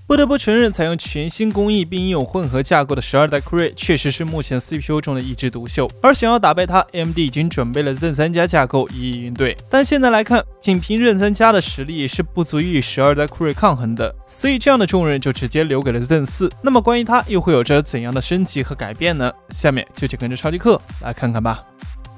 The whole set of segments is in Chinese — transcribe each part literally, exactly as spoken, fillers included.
不得不承认，采用全新工艺并应用混合架构的十二代酷睿确实是目前 C P U 中的一枝独秀。而想要打败它 ，A M D 已经准备了 Zen 三加架构一一应对。但现在来看，仅凭 Zen 三加的实力是不足以与十二代酷睿抗衡的，所以这样的重任就直接留给了 Zen 四。那么关于它又会有着怎样的升级和改变呢？下面就请跟着超级课来看看吧。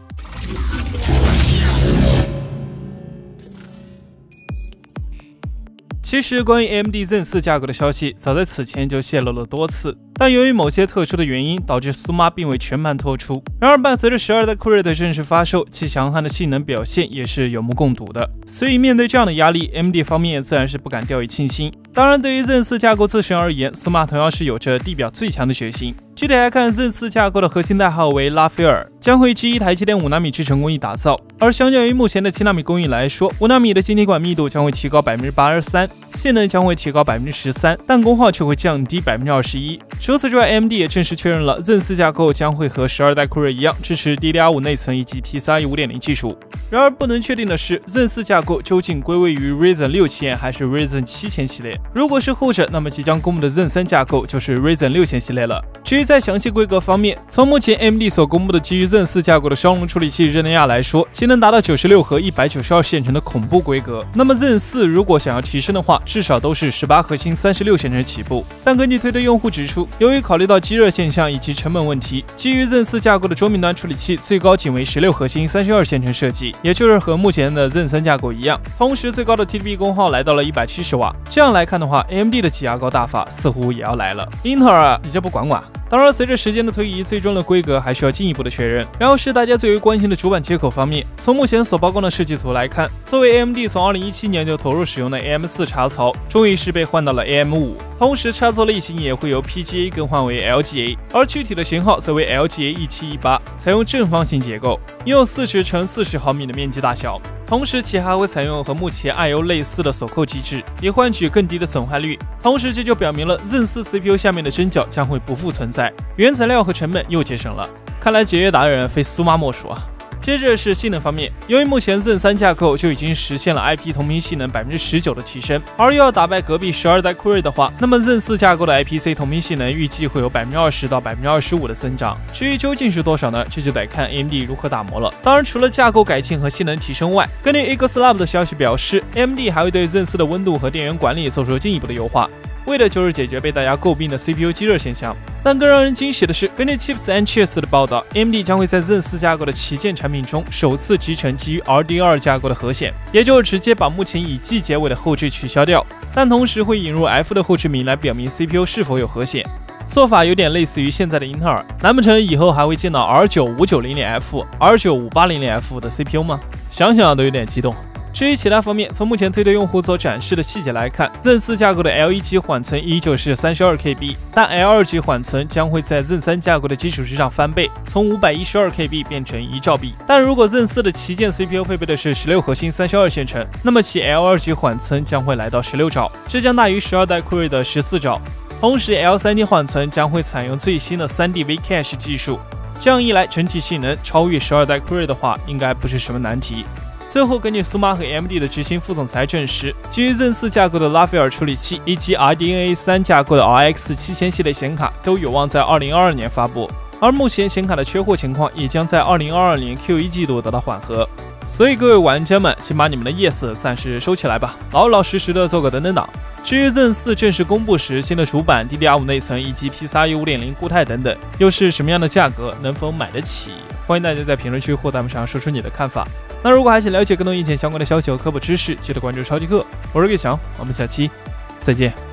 其实，关于 A M D Zen 四架构的消息，早在此前就泄露了多次，但由于某些特殊的原因，导致苏妈并未全盘托出。然而，伴随着十二代酷睿的正式发售，其强悍的性能表现也是有目共睹的。所以，面对这样的压力 ，A M D 方面自然是不敢掉以轻心。当然，对于 Zen 四架构自身而言，苏妈同样是有着地表最强的决心。具体来看 ，Zen 四架构的核心代号为拉斐尔，将会基于台积电五纳米制程工艺打造。而相较于目前的七纳米工艺来说，五纳米的晶体管密度将会提高百分之八十三，性能将会提高百分之十三，但功耗却会降低百分之二十一。除此之外 ，A M D 也正式确认了 Zen 四架构将会和十二代酷睿一样，支持 D D R 五 内存以及 P C I E 五点零 技术。然而，不能确定的是 ，Zen 四架构究竟归位于 Ryzen 六千还是 Ryzen 七千系列？如果是后者，那么即将公布的 Zen 三架构就是 Ryzen 六千系列了。至于在详细规格方面，从目前 A M D 所公布的基于 Zen 四架构的双龙处理器热内亚来说，其能达到九十六和一百九十二线程的恐怖规格。那么 Zen 四如果想要提升的话，至少都是十八核心三十六线程起步。但根据推特用户指出，由于考虑到积热现象以及成本问题，基于 Zen 四架构的桌面端处理器最高仅为十六核心三十二线程设计，也就是和目前的 Zen 三架构一样。同时，最高的 T D P 功耗来到了一百七十瓦。这样来看的话 ，A M D 的挤牙膏大法似乎也要来了。英特尔啊，你这不管管？当然，随着时间的推移，最终的规格还需要进一步的确认。然后是大家最为关心的主板接口方面，从目前所曝光的设计图来看，作为 A M D 从二零一七年就投入使用的 A M 四 插槽，终于是被换到了 A M 五，同时插座类型也会由 P G A 更换为 L G A， 而具体的型号则为 L G A 一七一八，采用正方形结构，拥有四十乘四十毫米的面积大小。同时，其还会采用和目前 I O 类似的锁扣机制，以换取更低的损坏率。同时，这就表明了 Zen 四 C P U 下面的针脚将会不复存在，原材料和成本又节省了。看来节约达人非苏妈莫属啊！接着是性能方面，由于目前 Zen 三架构就已经实现了 I P 同频性能 百分之十九 的提升，而又要打败隔壁十二代酷睿的话，那么 Zen 四架构的 I P C 同频性能预计会有 百分之二十 到 百分之二十五 的增长。至于究竟是多少呢？这就得看 A M D 如何打磨了。当然，除了架构改进和性能提升外，根据 Ecoslab 的消息表示 ，A M D 还会对 Zen 四的温度和电源管理做出进一步的优化，为的就是解决被大家诟病的 C P U 积热现象。但更让人惊喜的是，根据 Chips and Chips 的报道 ，A M D 将会在 Zen 四架构的旗舰产品中首次集成基于 R D R 架构的核显，也就是直接把目前以 G 结尾的后缀取消掉，但同时会引入 F 的后缀名来表明 C P U 是否有核显。做法有点类似于现在的英特尔，难不成以后还会见到 R 九五九零零 F、R 九五八零零 F 的 C P U 吗？想想都有点激动。至于其他方面，从目前推特用户所展示的细节来看 ，Zen 四架构的 L 一 级缓存依旧是 三十二 K B， 但 L 二 级缓存将会在 Zen 三架构的基础之上翻倍，从五百一十二 K B 变成一兆 B。但如果 Zen 四的旗舰 C P U 配备的是十六核心三十二线程，那么其 L 二 级缓存将会来到十六兆，这将大于十二代酷睿的十四兆。同时 ，L 三 级缓存将会采用最新的 三 D V Cache 技术，这样一来，整体性能超越十二代酷睿的话，应该不是什么难题。最后，根据苏妈和 A M D 的执行副总裁证实，基于 Zen 四架构的拉斐尔处理器以及 R D N A 三架构的 R X 七千系列显卡都有望在二零二二年发布，而目前显卡的缺货情况也将在二零二二年 Q 一 季度得到缓和。所以各位玩家们，请把你们的 yes 暂时收起来吧，老老实实的做个等等党。至于 Zen 四正式公布时，新的主板、D D R 五 内存以及 P C I E 五点零 固态等等，又是什么样的价格，能否买得起？欢迎大家在评论区或弹幕上说出你的看法。那如果还想了解更多硬件相关的消息和科普知识，记得关注超级课，我是月翔，我们下期再见。